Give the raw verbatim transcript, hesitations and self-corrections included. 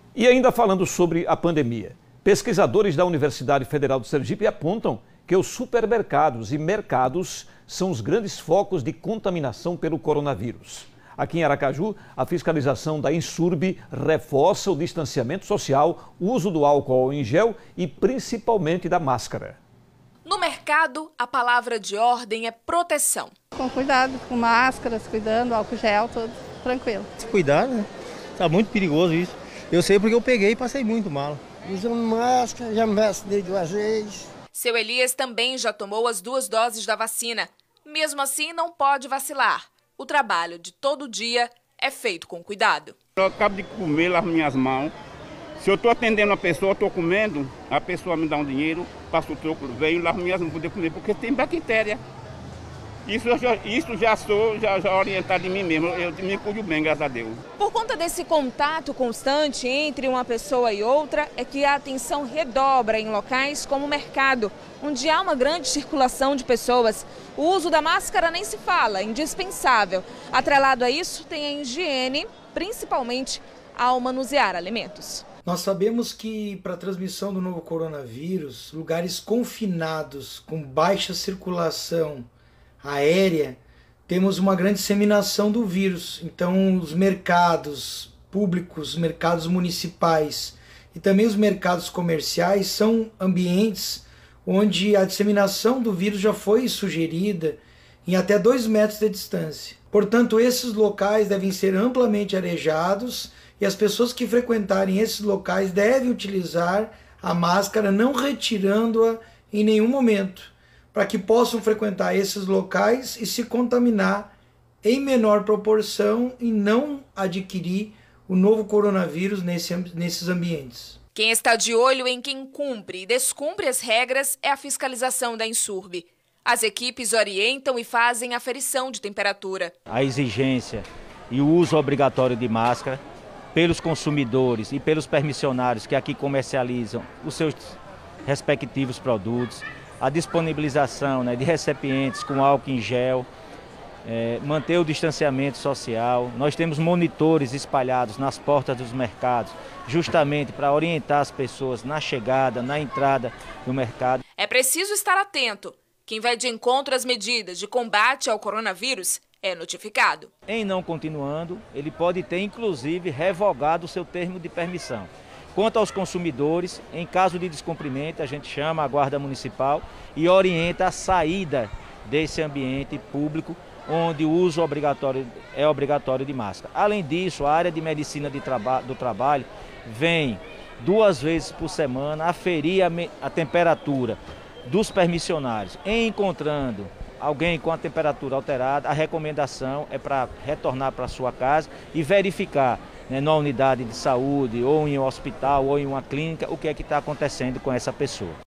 E ainda falando sobre a pandemia, pesquisadores da Universidade Federal do Sergipe apontam que os supermercados e mercados são os grandes focos de contaminação pelo coronavírus. Aqui em Aracaju, a fiscalização da Insurb reforça o distanciamento social, o uso do álcool em gel e principalmente da máscara. No mercado, a palavra de ordem é proteção. Com cuidado, com máscaras, cuidando, álcool gel, tudo tranquilo. Cuidado, né? Tá muito perigoso isso. Eu sei porque eu peguei e passei muito mal. Usando máscara, já me vacinei duas vezes. Seu Elias também já tomou as duas doses da vacina. Mesmo assim, não pode vacilar. O trabalho de todo dia é feito com cuidado. Eu acabo de comer, lavo minhas mãos. Se eu estou atendendo a pessoa, estou comendo, a pessoa me dá um dinheiro, passo o troco, venho, lavo minhas mãos para poder comer, porque tem bactéria. Isso eu já, isso já sou já, já orientado em mim mesmo, eu me cuido bem, graças a Deus. Por conta desse contato constante entre uma pessoa e outra, é que a atenção redobra em locais como o mercado, onde há uma grande circulação de pessoas. O uso da máscara nem se fala, é indispensável. Atrelado a isso, tem a higiene, principalmente ao manusear alimentos. Nós sabemos que para a transmissão do novo coronavírus, lugares confinados, com baixa circulação aérea, temos uma grande disseminação do vírus. Então os mercados públicos, os mercados municipais e também os mercados comerciais são ambientes onde a disseminação do vírus já foi sugerida em até dois metros de distância. Portanto, esses locais devem ser amplamente arejados e as pessoas que frequentarem esses locais devem utilizar a máscara, não retirando-a em nenhum momento, para que possam frequentar esses locais e se contaminar em menor proporção e não adquirir o novo coronavírus nesse, nesses ambientes. Quem está de olho em quem cumpre e descumpre as regras é a fiscalização da Insurb. As equipes orientam e fazem aferição de temperatura. A exigência e o uso obrigatório de máscara pelos consumidores e pelos permissionários que aqui comercializam os seus respectivos produtos, a disponibilização, né, de recipientes com álcool em gel, é, manter o distanciamento social. Nós temos monitores espalhados nas portas dos mercados, justamente para orientar as pessoas na chegada, na entrada do mercado. É preciso estar atento. Quem vai de encontro às medidas de combate ao coronavírus é notificado. Em não continuando, ele pode ter inclusive revogado o seu termo de permissão. Quanto aos consumidores, em caso de descumprimento, a gente chama a Guarda Municipal e orienta a saída desse ambiente público onde o uso obrigatório é obrigatório de máscara. Além disso, a área de medicina de traba- do trabalho vem duas vezes por semana aferir a, me- a temperatura dos permissionários. Em encontrando alguém com a temperatura alterada, a recomendação é para retornar para sua casa e verificar, né, na unidade de saúde, ou em um hospital, ou em uma clínica, o que é que está acontecendo com essa pessoa.